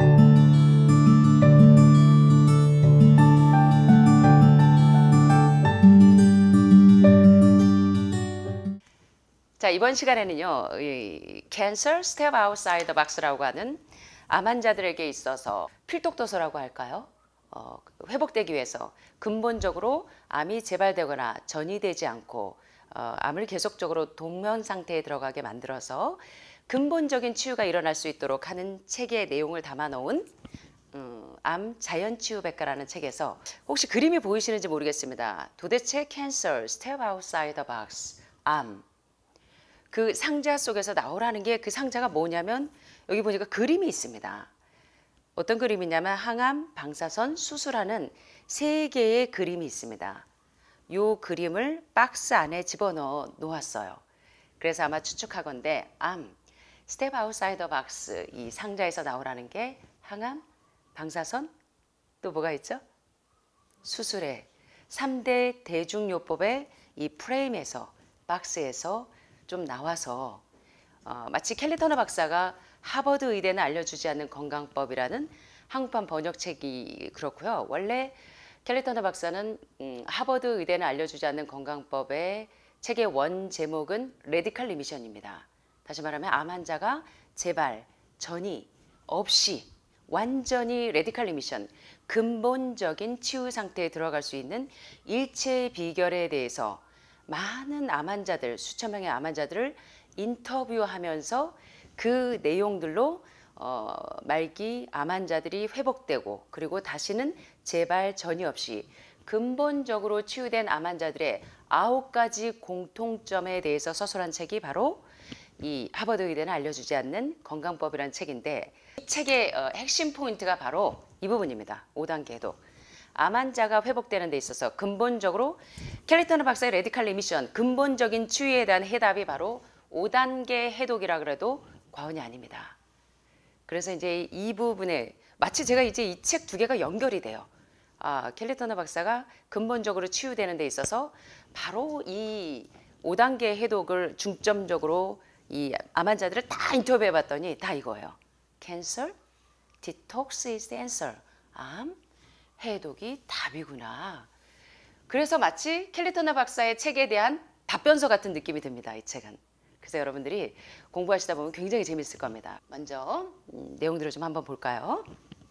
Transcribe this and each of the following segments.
자, 이번 시간에는요, 이 Cancer Step Outside the Box라고 하는 암 환자들에게 있어서 필독도서라고 할까요? 회복되기 위해서 근본적으로 암이 재발되거나 전이되지 않고 암을 계속적으로 동면 상태에 들어가게 만들어서 근본적인 치유가 일어날 수 있도록 하는 책의 내용을 담아 놓은 암 자연치유백과라는 책에서 혹시 그림이 보이시는지 모르겠습니다. 도대체 Cancer Step Outside the Box, 암. 그 상자 속에서 나오라는 게 그 상자가 뭐냐면 여기 보니까 그림이 있습니다. 어떤 그림이냐면 항암, 방사선, 수술하는 세 개의 그림이 있습니다. 이 그림을 박스 안에 집어넣어 놓았어요. 그래서 아마 추측하건대 암, Step Outside the Box 이 상자에서 나오라는 게 항암, 방사선, 또 뭐가 있죠? 수술에 3대 대중요법의 이 프레임에서 박스에서 좀 나와서 마치 켈리 터너 박사가 하버드 의대는 알려주지 않는 건강법이라는 한국판 번역책이 그렇고요. 원래 켈리 터너 박사는 하버드 의대는 알려주지 않는 건강법의 책의 원 제목은 레디컬 리미션입니다. 다시 말하면 암 환자가 재발, 전이 없이 완전히 레디컬 리미션, 근본적인 치유 상태에 들어갈 수 있는 일체의 비결에 대해서 많은 암 환자들, 수천 명의 암 환자들을 인터뷰하면서 그 내용들로 말기 암 환자들이 회복되고 그리고 다시는 재발 전이 없이 근본적으로 치유된 암 환자들의 9가지 공통점에 대해서 서술한 책이 바로 이 하버드 의대는 알려주지 않는 건강법이라는 책인데, 이 책의 핵심 포인트가 바로 이 부분입니다. 5단계 해독. 암 환자가 회복되는 데 있어서 근본적으로 켈리 터너 박사의 레디컬 리미션, 근본적인 치유에 대한 해답이 바로 5단계 해독이라 그래도 과언이 아닙니다. 그래서 이제 이 부분에 마치 제가 이제 이 책 두 개가 연결이 돼요. 켈리 터너 박사가 근본적으로 치유되는 데 있어서 바로 이 5단계 해독을 중점적으로 이 암 환자들을 다 인터뷰해 봤더니 다 이거예요. Cancer, Detox is the answer. 암, 해독이 답이구나. 그래서 마치 켈리 터너 박사의 책에 대한 답변서 같은 느낌이 듭니다. 이 책은. 그래서 여러분들이 공부하시다 보면 굉장히 재밌을 겁니다. 먼저 내용들을 좀 한번 볼까요?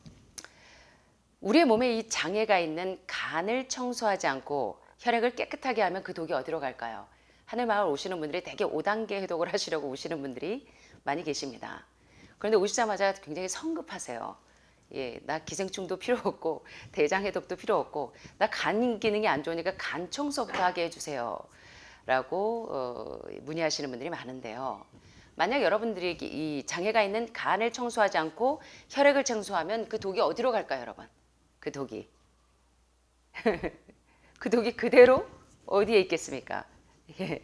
우리의 몸에 이 장애가 있는 간을 청소하지 않고 혈액을 깨끗하게 하면 그 독이 어디로 갈까요? 하늘마을 오시는 분들이 대개 5단계 해독을 하시려고 오시는 분들이 많이 계십니다. 그런데 오시자마자 굉장히 성급하세요. 예, 나 기생충도 필요 없고 대장 해독도 필요 없고 나 간 기능이 안 좋으니까 간 청소부터 하게 해주세요 라고 문의하시는 분들이 많은데요. 만약 여러분들이 이 장애가 있는 간을 청소하지 않고 혈액을 청소하면 그 독이 어디로 갈까요, 여러분? 그 독이 그 독이 그대로 어디에 있겠습니까? 예.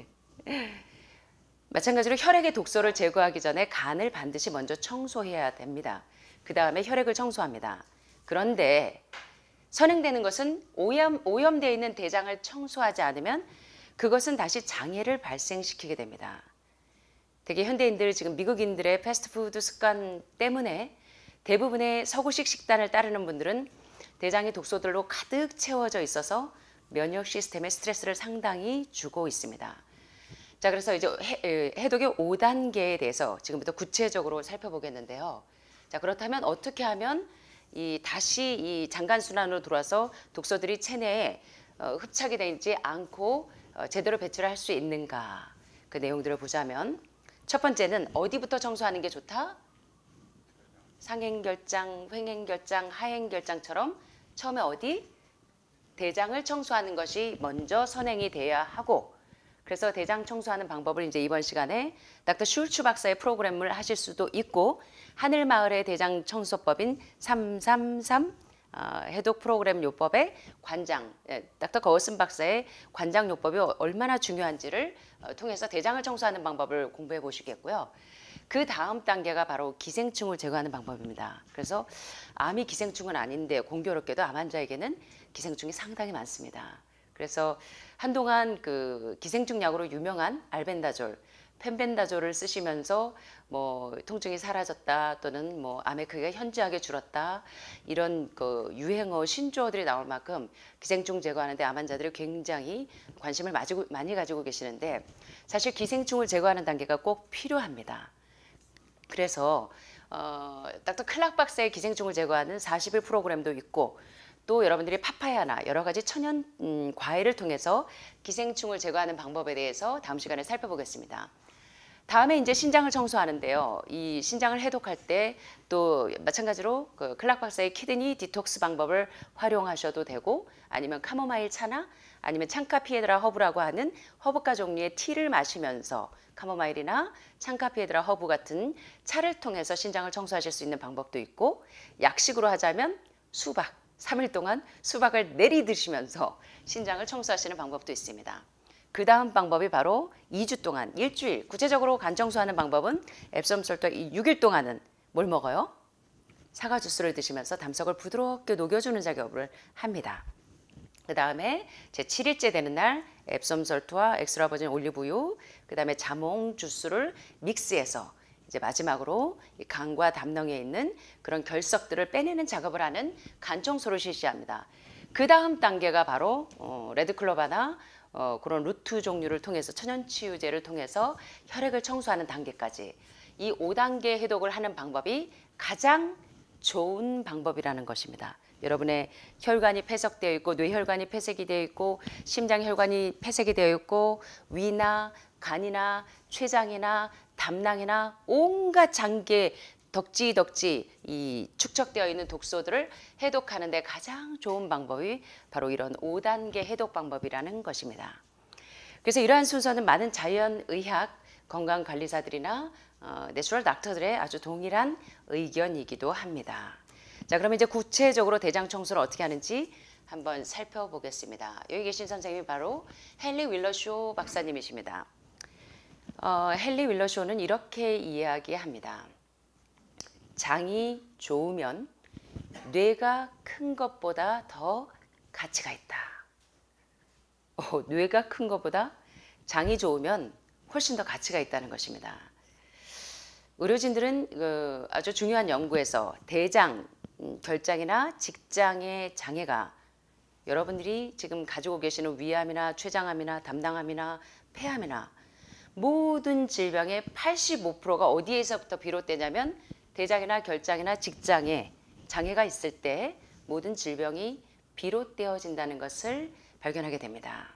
마찬가지로 혈액의 독소를 제거하기 전에 간을 반드시 먼저 청소해야 됩니다. 그 다음에 혈액을 청소합니다. 그런데 선행되는 것은 오염되어 있는 대장을 청소하지 않으면 그것은 다시 장애를 발생시키게 됩니다. 되게 현대인들, 지금 미국인들의 패스트푸드 습관 때문에 대부분의 서구식 식단을 따르는 분들은 대장이 독소들로 가득 채워져 있어서 면역 시스템에 스트레스를 상당히 주고 있습니다. 자, 그래서 이제 해독의 5단계에 대해서 지금부터 구체적으로 살펴보겠는데요. 자, 그렇다면 어떻게 하면 다시 이 장간순환으로 들어와서 독소들이 체내에 흡착이 되지 않고 제대로 배출을 할 수 있는가, 그 내용들을 보자면, 첫 번째는 어디부터 청소하는 게 좋다? 상행결장, 횡행결장, 하행결장처럼 처음에 어디? 대장을 청소하는 것이 먼저 선행이 돼야 하고, 그래서 대장 청소하는 방법을 이제 이번 시간에 닥터 슐츠 박사의 프로그램을 하실 수도 있고, 하늘마을의 대장 청소법인 333 해독 프로그램 요법의 관장, 닥터 거슨 박사의 관장 요법이 얼마나 중요한지를 통해서 대장을 청소하는 방법을 공부해 보시겠고요. 그 다음 단계가 바로 기생충을 제거하는 방법입니다. 그래서 암이 기생충은 아닌데 공교롭게도 암 환자에게는 기생충이 상당히 많습니다. 그래서 한동안 그 기생충 약으로 유명한 알벤다졸, 펜벤다졸을 쓰시면서 뭐 통증이 사라졌다 또는 뭐 암의 크기가 현저하게 줄었다 이런 그 유행어 신조어들이 나올 만큼 기생충 제거하는데 암 환자들이 굉장히 관심을 많이 가지고 계시는데 사실 기생충을 제거하는 단계가 꼭 필요합니다. 그래서 닥터 클락 박사의 기생충을 제거하는 40일 프로그램도 있고 또 여러분들이 파파야나 여러 가지 천연 과일을 통해서 기생충을 제거하는 방법에 대해서 다음 시간에 살펴보겠습니다. 다음에 이제 신장을 청소하는데요. 이 신장을 해독할 때 또 마찬가지로 그 클락 박사의 키드니 디톡스 방법을 활용하셔도 되고 아니면 카모마일 차나 아니면 창카피에드라 허브라고 하는 허브과 종류의 티를 마시면서 카모마일이나 창카피에드라 허브 같은 차를 통해서 신장을 청소하실 수 있는 방법도 있고 약식으로 하자면 수박 3일 동안 수박을 내리 드시면서 신장을 청소하시는 방법도 있습니다. 그 다음 방법이 바로 2주 동안 일주일 구체적으로 간 청소하는 방법은 앱섬솔트 6일 동안은 뭘 먹어요? 사과 주스를 드시면서 담석을 부드럽게 녹여주는 작업을 합니다. 그 다음에 제 7일째 되는 날 앱섬솔트와 엑스트라 버진 올리브유 그 다음에 자몽 주스를 믹스해서 이제 마지막으로 이 간과 담낭에 있는 그런 결석들을 빼내는 작업을 하는 간 청소를 실시합니다. 그 다음 단계가 바로 레드클로바나 그런 루트 종류를 통해서 천연치유제를 통해서 혈액을 청소하는 단계까지 이 5단계 해독을 하는 방법이 가장 좋은 방법이라는 것입니다. 여러분의 혈관이 폐석되어 있고 뇌혈관이 폐색이 되어 있고 심장혈관이 폐색이 되어 있고 위나 간이나 췌장이나 담낭이나 온갖 장기에 덕지 이 축적되어 있는 독소들을 해독하는 데 가장 좋은 방법이 바로 이런 5단계 해독 방법이라는 것입니다. 그래서 이러한 순서는 많은 자연의학 건강관리사들이나 내추럴 닥터들의 아주 동일한 의견이기도 합니다. 자, 그러면 이제 구체적으로 대장 청소를 어떻게 하는지 한번 살펴보겠습니다. 여기 계신 선생님이 바로 헨리 윌러쇼 박사님이십니다. 헨리 윌러쇼는 이렇게 이야기합니다. 장이 좋으면 뇌가 큰 것보다 더 가치가 있다. 뇌가 큰 것보다 장이 좋으면 훨씬 더 가치가 있다는 것입니다. 의료진들은 아주 중요한 연구에서 대장, 결장이나 직장의 장애가 여러분들이 지금 가지고 계시는 위암이나 췌장암이나 담낭암이나 폐암이나 모든 질병의 85%가 어디에서부터 비롯되냐면 대장이나 결장이나 직장에 장애가 있을 때 모든 질병이 비롯되어진다는 것을 발견하게 됩니다.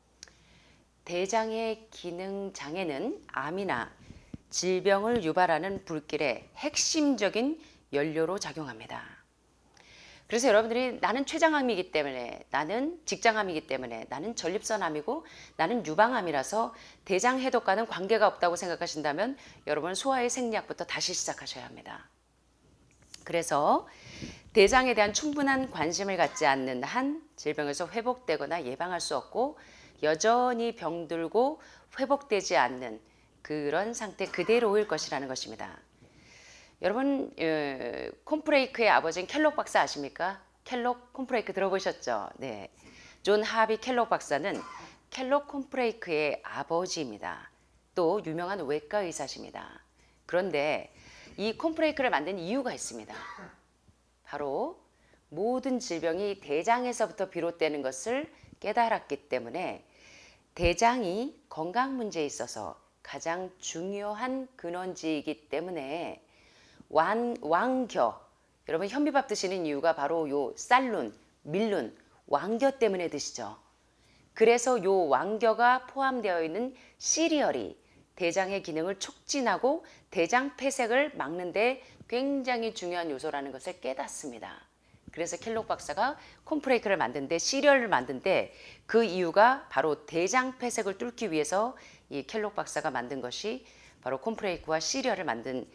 대장의 기능 장애는 암이나 질병을 유발하는 불길의 핵심적인 연료로 작용합니다. 그래서 여러분들이 나는 췌장암이기 때문에 나는 직장암이기 때문에 나는 전립선암이고 나는 유방암이라서 대장 해독과는 관계가 없다고 생각하신다면 여러분 소화의 생리학부터 다시 시작하셔야 합니다. 그래서 대장에 대한 충분한 관심을 갖지 않는 한 질병에서 회복되거나 예방할 수 없고 여전히 병들고 회복되지 않는 그런 상태 그대로일 것이라는 것입니다. 여러분 콘프레이크의 아버지인 켈록 박사 아십니까? 켈록 콘프레이크 들어보셨죠? 네, 존 하비 켈록 박사는 켈록 콘프레이크의 아버지입니다. 또 유명한 외과 의사십니다. 그런데 이 콘프레이크를 만든 이유가 있습니다. 바로 모든 질병이 대장에서부터 비롯되는 것을 깨달았기 때문에 대장이 건강 문제에 있어서 가장 중요한 근원지이기 때문에 왕겨, 여러분 현미밥 드시는 이유가 바로 요 쌀룬, 밀룬, 왕겨 때문에 드시죠. 그래서 요 왕겨가 포함되어 있는 시리얼이 대장의 기능을 촉진하고 대장 폐색을 막는 데 굉장히 중요한 요소라는 것을 깨닫습니다. 그래서 켈록 박사가 콘프레이크를 만든데 시리얼을 만든데 그 이유가 바로 대장 폐색을 뚫기 위해서 이 켈록 박사가 만든 것이 바로 콘프레이크와 시리얼을 만든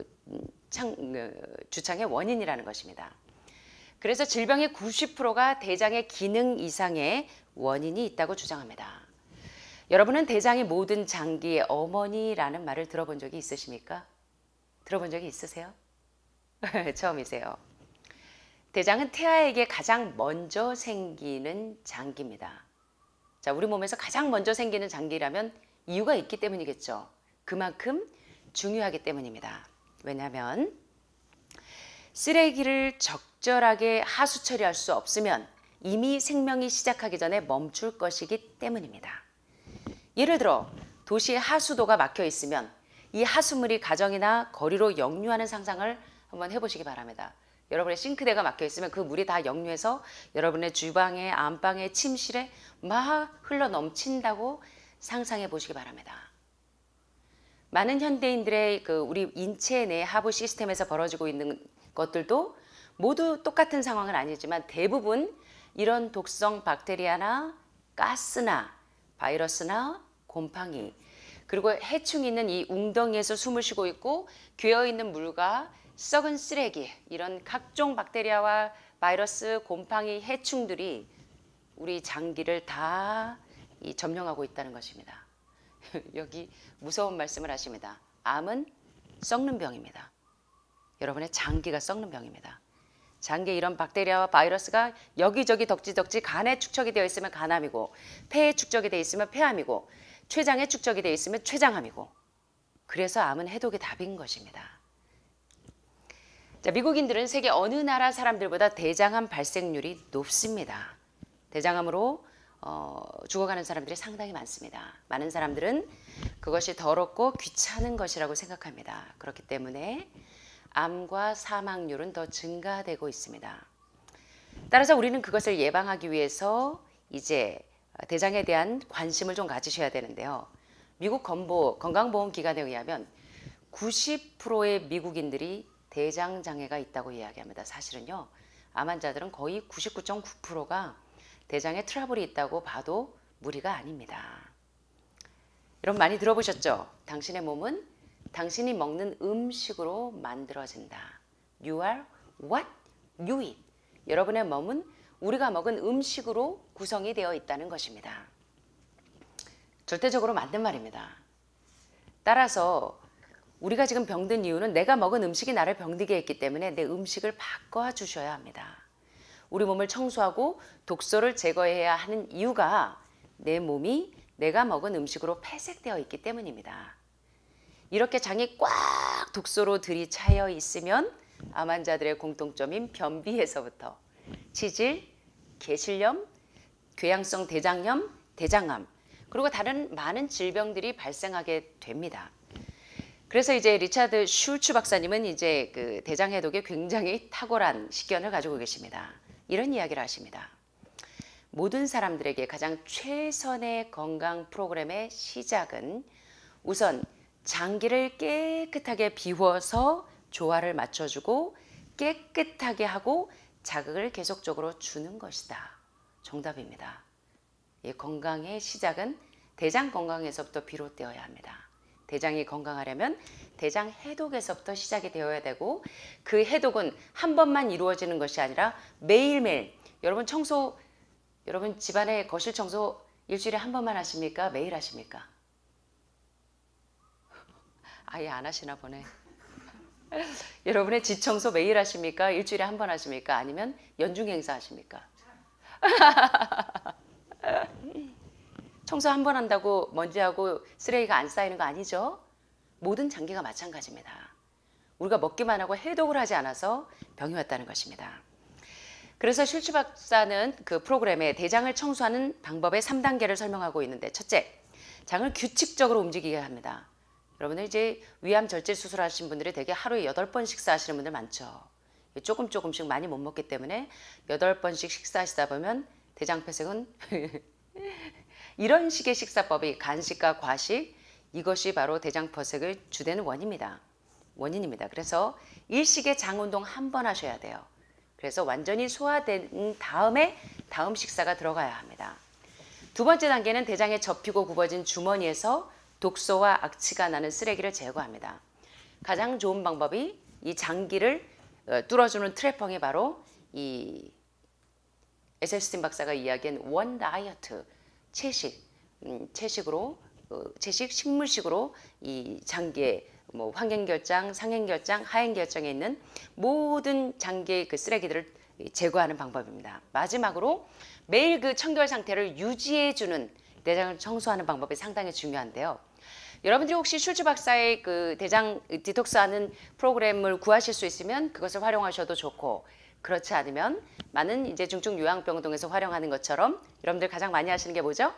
주창의 원인이라는 것입니다. 그래서 질병의 90%가 대장의 기능 이상의 원인이 있다고 주장합니다. 여러분은 대장이 모든 장기의 어머니라는 말을 들어본 적이 있으십니까? 들어본 적이 있으세요? 처음이세요. 대장은 태아에게 가장 먼저 생기는 장기입니다. 자, 우리 몸에서 가장 먼저 생기는 장기라면 이유가 있기 때문이겠죠. 그만큼 중요하기 때문입니다. 왜냐하면 쓰레기를 적절하게 하수 처리할 수 없으면 이미 생명이 시작하기 전에 멈출 것이기 때문입니다. 예를 들어 도시의 하수도가 막혀 있으면 이 하수물이 가정이나 거리로 역류하는 상상을 한번 해보시기 바랍니다. 여러분의 싱크대가 막혀 있으면 그 물이 다 역류해서 여러분의 주방에, 안방에, 침실에 막 흘러 넘친다고 상상해 보시기 바랍니다. 많은 현대인들의 우리 인체 내 하부 시스템에서 벌어지고 있는 것들도 모두 똑같은 상황은 아니지만 대부분 이런 독성 박테리아나 가스나 바이러스나 곰팡이 그리고 해충이 있는 이 웅덩이에서 숨을 쉬고 있고 괴어있는 물과 썩은 쓰레기 이런 각종 박테리아와 바이러스, 곰팡이, 해충들이 우리 장기를 다 점령하고 있다는 것입니다. 여기 무서운 말씀을 하십니다. 암은 썩는 병입니다. 여러분의 장기가 썩는 병입니다. 장기에 이런 박테리아와 바이러스가 여기저기 덕지덕지 간에 축적이 되어 있으면 간암이고 폐에 축적이 되어 있으면 폐암이고 췌장에 축적이 되어 있으면 췌장암이고 그래서 암은 해독의 답인 것입니다. 자, 미국인들은 세계 어느 나라 사람들보다 대장암 발생률이 높습니다. 대장암으로 죽어가는 사람들이 상당히 많습니다. 많은 사람들은 그것이 더럽고 귀찮은 것이라고 생각합니다. 그렇기 때문에 암과 사망률은 더 증가되고 있습니다. 따라서 우리는 그것을 예방하기 위해서 이제 대장에 대한 관심을 좀 가지셔야 되는데요. 미국 건강보험기관에 의하면 90%의 미국인들이 대장장애가 있다고 이야기합니다. 사실은요. 암 환자들은 거의 99.9%가 대장에 트러블이 있다고 봐도 무리가 아닙니다. 여러분 많이 들어보셨죠? 당신의 몸은 당신이 먹는 음식으로 만들어진다. You are what you eat. 여러분의 몸은 우리가 먹은 음식으로 구성이 되어 있다는 것입니다. 절대적으로 맞는 말입니다. 따라서 우리가 지금 병든 이유는 내가 먹은 음식이 나를 병들게 했기 때문에 내 음식을 바꿔주셔야 합니다. 우리 몸을 청소하고 독소를 제거해야 하는 이유가 내 몸이 내가 먹은 음식으로 폐색되어 있기 때문입니다. 이렇게 장이 꽉 독소로 들이차여 있으면 암 환자들의 공통점인 변비에서부터 치질, 개실염, 궤양성 대장염, 대장암 그리고 다른 많은 질병들이 발생하게 됩니다. 그래서 이제 리차드 슐츠 박사님은 이제 그 대장 해독에 굉장히 탁월한 식견을 가지고 계십니다. 이런 이야기를 하십니다. 모든 사람들에게 가장 최선의 건강 프로그램의 시작은 우선 장기를 깨끗하게 비워서 조화를 맞춰주고 깨끗하게 하고 자극을 계속적으로 주는 것이다. 정답입니다. 이 건강의 시작은 대장 건강에서부터 비롯되어야 합니다. 대장이 건강하려면 대장 해독에서부터 시작이 되어야 되고 그 해독은 한 번만 이루어지는 것이 아니라 매일매일 여러분 집안의 거실 청소 일주일에 한 번만 하십니까? 매일 하십니까? 아예 안 하시나 보네. 여러분의 집 청소 매일 하십니까? 일주일에 한 번 하십니까? 아니면 연중 행사 하십니까? 청소 한 번 한다고 먼지하고 쓰레기가 안 쌓이는 거 아니죠? 모든 장기가 마찬가지입니다. 우리가 먹기만 하고 해독을 하지 않아서 병이 왔다는 것입니다. 그래서 슐츠 박사는 그 프로그램에 대장을 청소하는 방법의 3단계를 설명하고 있는데 첫째, 장을 규칙적으로 움직이게 합니다. 여러분들 이제 위암 절제 수술하신 분들이 대개 하루에 8번 식사하시는 분들 많죠. 조금씩 많이 못 먹기 때문에 8번씩 식사하시다 보면 대장 폐색은 이런 식의 식사법이 간식과 과식 이것이 바로 대장 폐색을 주되는 원인입니다. 그래서 일식에 장 운동 한 번 하셔야 돼요. 그래서 완전히 소화된 다음에 다음 식사가 들어가야 합니다. 두 번째 단계는 대장에 접히고 굽어진 주머니에서 독소와 악취가 나는 쓰레기를 제거합니다. 가장 좋은 방법이 이 장기를 뚫어주는 트래펑이 바로 이 에셀스틴 박사가 이야기한 원 다이어트 채식으로 식물식으로 이 장기에 뭐 환경결장, 상행결장, 하행결장에 있는 모든 장기의 그 쓰레기들을 제거하는 방법입니다. 마지막으로 매일 그 청결 상태를 유지해주는 대장을 청소하는 방법이 상당히 중요한데요. 여러분들이 혹시 슐츠 박사의 그 대장 디톡스하는 프로그램을 구하실 수 있으면 그것을 활용하셔도 좋고, 그렇지 않으면 많은 이제 중증 요양병동에서 활용하는 것처럼 여러분들 가장 많이 하시는 게 뭐죠?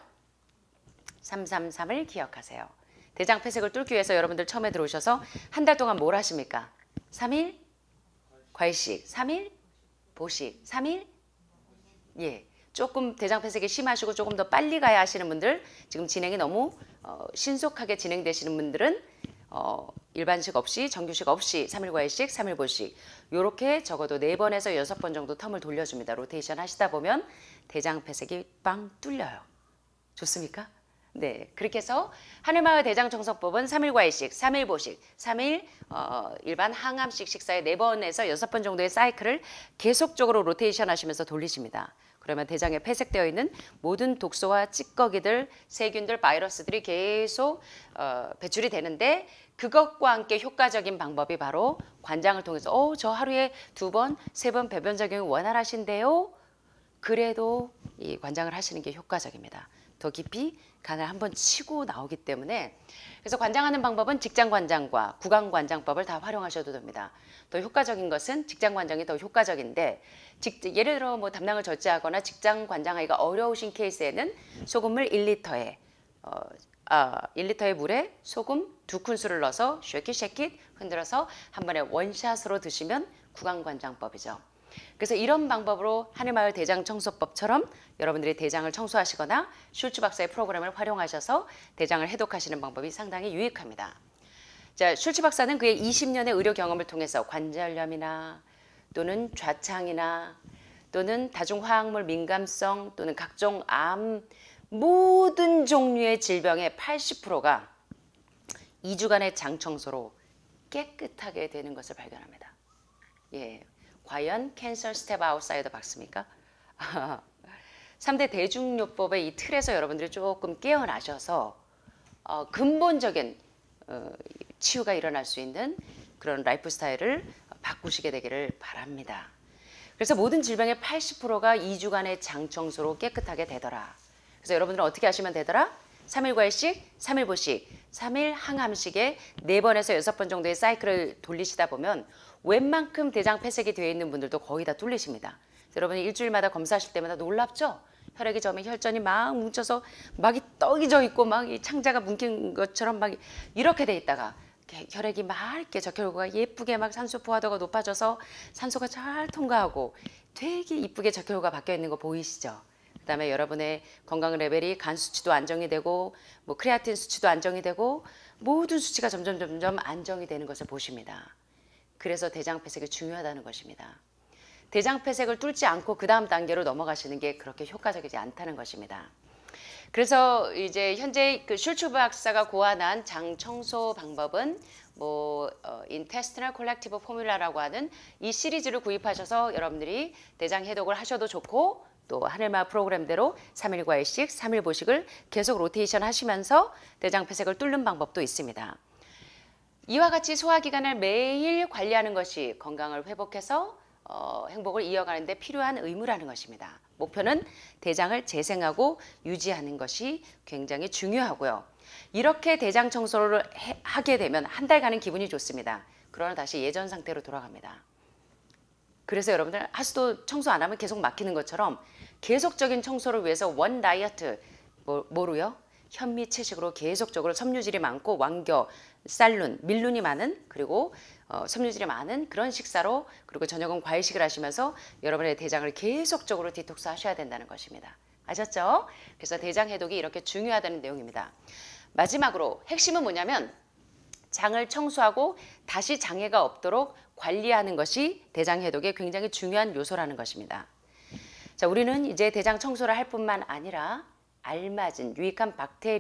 333을 기억하세요. 대장 폐색을 뚫기 위해서 여러분들 처음에 들어오셔서 한 달 동안 뭘 하십니까? 3일 과일식, 3일 보식, 3일 예. 조금 대장 폐색이 심하시고 조금 더 빨리 가야 하시는 분들, 지금 진행이 너무 신속하게 진행되시는 분들은 일반식 없이 정규식 없이 3일 과일식, 3일 보식 요렇게 적어도 4번에서 6번 정도 텀을 돌려줍니다. 로테이션 하시다 보면 대장 폐색이 빵 뚫려요. 좋습니까? 네, 그렇게 해서 하늘마을 대장청소법은 3일 과일식, 3일 보식, 3일 일반 항암식 식사에 4번에서 6번 정도의 사이클을 계속적으로 로테이션 하시면서 돌리십니다. 그러면 대장에 폐색되어 있는 모든 독소와 찌꺼기들, 세균들, 바이러스들이 계속 배출이 되는데, 그것과 함께 효과적인 방법이 바로 관장을 통해서 저 하루에 2번, 3번 배변 작용이 원활하신데요. 그래도 이 관장을 하시는 게 효과적입니다. 더 깊이 간을 한번 치고 나오기 때문에, 그래서 관장하는 방법은 직장관장과 구강관장법을 다 활용하셔도 됩니다. 더 효과적인 것은 직장관장이 더 효과적인데, 예를 들어 뭐 담낭을 절제하거나 직장관장하기가 어려우신 케이스에는 소금물 1리터에 1리터의 물에 소금 2큰술을 넣어서 쉐킷 흔들어서 한 번에 원샷으로 드시면 구강관장법이죠. 그래서 이런 방법으로 하늘마을 대장청소법처럼 여러분들이 대장을 청소하시거나 슐츠 박사의 프로그램을 활용하셔서 대장을 해독하시는 방법이 상당히 유익합니다. 자, 슐츠 박사는 그의 20년의 의료 경험을 통해서 관절염이나 또는 좌창이나 또는 다중화학물 민감성 또는 각종 암, 모든 종류의 질병의 80%가 2주간의 장 청소로 깨끗하게 되는 것을 발견합니다. 예. 과연 캔서 스텝 아웃사이더 박스입니까? 3대 대중요법의 이 틀에서 여러분들이 조금 깨어나셔서 근본적인 치유가 일어날 수 있는 그런 라이프 스타일을 바꾸시게 되기를 바랍니다. 그래서 모든 질병의 80%가 2주간의 장 청소로 깨끗하게 되더라. 그래서 여러분들은 어떻게 하시면 되더라? 3일 과일식, 3일 보식, 3일 항암식에 4번에서 6번 정도의 사이클을 돌리시다 보면 웬만큼 대장 폐색이 되어 있는 분들도 거의 다 뚫리십니다. 여러분이 일주일마다 검사하실 때마다 놀랍죠? 혈액이 저면 혈전이 막 뭉쳐서 막 떡이 져 있고 막 이 창자가 뭉친 것처럼 막 이렇게 돼 있다가 혈액이 막 이렇게 적혈구가 예쁘게 막 산소 포화도가 높아져서 산소가 잘 통과하고 되게 이쁘게 적혈구가 바뀌어 있는 거 보이시죠? 그 다음에 여러분의 건강 레벨이 간 수치도 안정이 되고 뭐 크레아틴 수치도 안정이 되고 모든 수치가 점점 안정이 되는 것을 보십니다. 그래서 대장 폐색이 중요하다는 것입니다. 대장 폐색을 뚫지 않고 그 다음 단계로 넘어가시는 게 그렇게 효과적이지 않다는 것입니다. 그래서 이제 현재 그 슐츠 박사가 고안한 장 청소 방법은 뭐 Intestinal Collective Formula라고 하는 이 시리즈를 구입하셔서 여러분들이 대장 해독을 하셔도 좋고, 또 하늘마을 프로그램대로 3일 과일식, 3일 보식을 계속 로테이션 하시면서 대장 폐색을 뚫는 방법도 있습니다. 이와 같이 소화기관을 매일 관리하는 것이 건강을 회복해서 행복을 이어가는 데 필요한 의무라는 것입니다. 목표는 대장을 재생하고 유지하는 것이 굉장히 중요하고요. 이렇게 대장 청소를 하게 되면 한 달간은 기분이 좋습니다. 그러나 다시 예전 상태로 돌아갑니다. 그래서 여러분들 하수도 청소 안 하면 계속 막히는 것처럼 계속적인 청소를 위해서 원 다이어트, 뭐로요? 현미 채식으로 계속적으로 섬유질이 많고 왕겨, 쌀룬, 밀룬이 많은, 그리고 섬유질이 많은 그런 식사로, 그리고 저녁은 과일식을 하시면서 여러분의 대장을 계속적으로 디톡스 하셔야 된다는 것입니다. 아셨죠? 그래서 대장 해독이 이렇게 중요하다는 내용입니다. 마지막으로 핵심은 뭐냐면 장을 청소하고 다시 장애가 없도록 관리하는 것이 대장 해독의 굉장히 중요한 요소라는 것입니다. 자, 우리는 이제 대장 청소를 할 뿐만 아니라 알맞은 유익한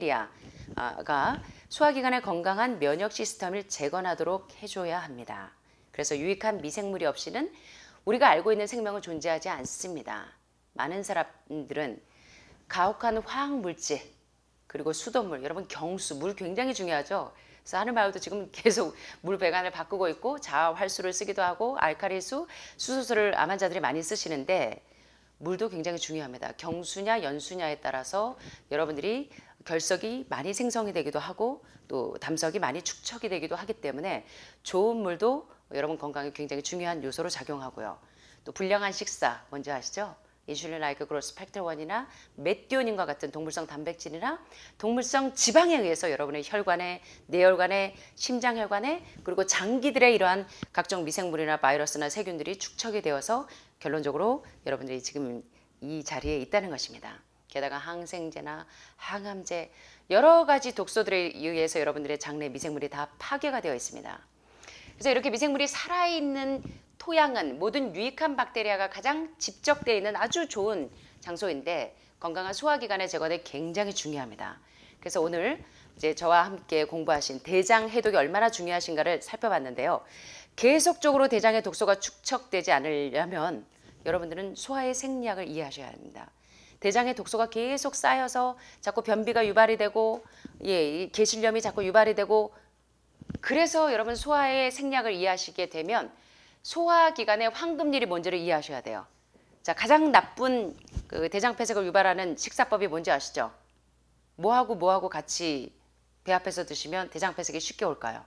박테리아가 소화기관의 건강한 면역 시스템을 재건하도록 해줘야 합니다. 그래서 유익한 미생물이 없이는 우리가 알고 있는 생명은 존재하지 않습니다. 많은 사람들은 가혹한 화학물질, 그리고 수돗물, 여러분 경수, 물 굉장히 중요하죠. 그래서 하늘마을도 지금 계속 물 배관을 바꾸고 있고 자활수를 쓰기도 하고 알카리수, 수소수를 암 환자들이 많이 쓰시는데 물도 굉장히 중요합니다. 경수냐 연수냐에 따라서 여러분들이 결석이 많이 생성이 되기도 하고 또 담석이 많이 축적이 되기도 하기 때문에 좋은 물도 여러분 건강에 굉장히 중요한 요소로 작용하고요. 또 불량한 식사 뭔지 아시죠? 인슐린 라이크 그로스 팩터 1이나 메티오닌과 같은 동물성 단백질이나 동물성 지방에 의해서 여러분의 혈관에, 뇌혈관에, 심장혈관에 그리고 장기들의 이러한 각종 미생물이나 바이러스나 세균들이 축적이 되어서 결론적으로 여러분들이 지금 이 자리에 있다는 것입니다. 게다가 항생제나 항암제 여러 가지 독소들에 의해서 여러분들의 장내 미생물이 다 파괴가 되어 있습니다. 그래서 이렇게 미생물이 살아있는 토양은 모든 유익한 박테리아가 가장 집적되어 있는 아주 좋은 장소인데 건강한 소화기관의 제거에 굉장히 중요합니다. 그래서 오늘 이제 저와 함께 공부하신 대장 해독이 얼마나 중요하신가를 살펴봤는데요. 계속적으로 대장의 독소가 축적되지 않으려면 여러분들은 소화의 생리학을 이해하셔야 합니다. 대장의 독소가 계속 쌓여서 자꾸 변비가 유발이 되고 개실염이 자꾸 유발이 되고 그래서 여러분 소화의 생리학을 이해하시게 되면 소화기관의 황금률이 뭔지를 이해하셔야 돼요. 자, 가장 나쁜 그 대장폐색을 유발하는 식사법이 뭔지 아시죠? 뭐하고 같이 배 앞에서 드시면 대장폐색이 쉽게 올까요?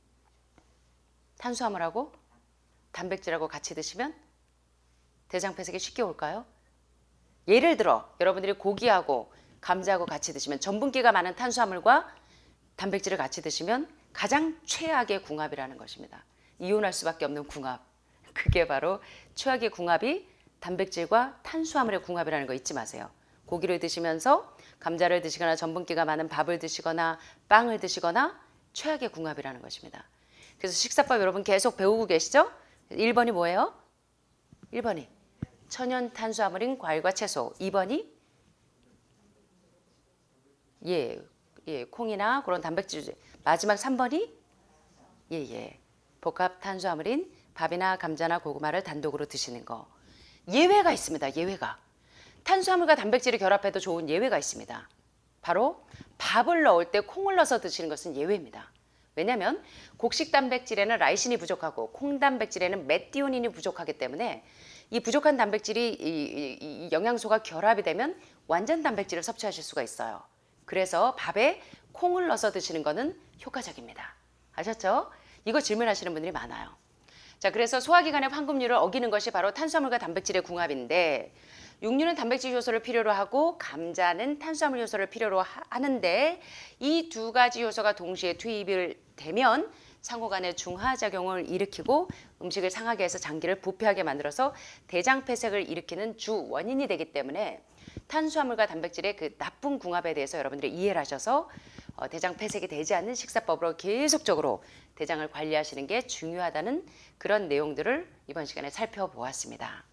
탄수화물하고 단백질하고 같이 드시면 대장폐색이 쉽게 올까요? 예를 들어 여러분들이 고기하고 감자하고 같이 드시면 전분기가 많은 탄수화물과 단백질을 같이 드시면 가장 최악의 궁합이라는 것입니다. 이혼할 수밖에 없는 궁합. 그게 바로 최악의 궁합이 단백질과 탄수화물의 궁합이라는 거 잊지 마세요. 고기를 드시면서 감자를 드시거나 전분기가 많은 밥을 드시거나 빵을 드시거나 최악의 궁합이라는 것입니다. 그래서 식사법 여러분 계속 배우고 계시죠? 1번이 뭐예요? 1번이 천연 탄수화물인 과일과 채소. 2번이 콩이나 그런 단백질. 마지막 3번이 복합 탄수화물인 밥이나 감자나 고구마를 단독으로 드시는 거. 예외가 있습니다. 예외가. 탄수화물과 단백질이 결합해도 좋은 예외가 있습니다. 바로 밥을 넣을 때 콩을 넣어서 드시는 것은 예외입니다. 왜냐하면 곡식 단백질에는 라이신이 부족하고 콩 단백질에는 메티오닌이 부족하기 때문에 이 부족한 단백질이 이 영양소가 결합이 되면 완전 단백질을 섭취하실 수가 있어요. 그래서 밥에 콩을 넣어서 드시는 것은 효과적입니다. 아셨죠? 이거 질문하시는 분들이 많아요. 자, 그래서 소화기관의 황금률을 어기는 것이 바로 탄수화물과 단백질의 궁합인데 육류는 단백질 효소를 필요로 하고 감자는 탄수화물 효소를 필요로 하는데 이 두 가지 효소가 동시에 투입이 되면 상호간의 중화작용을 일으키고 음식을 상하게 해서 장기를 부패하게 만들어서 대장폐색을 일으키는 주 원인이 되기 때문에 탄수화물과 단백질의 그 나쁜 궁합에 대해서 여러분들이 이해를 하셔서 대장폐색이 되지 않는 식사법으로 계속적으로 대장을 관리하시는 게 중요하다는 그런 내용들을 이번 시간에 살펴보았습니다.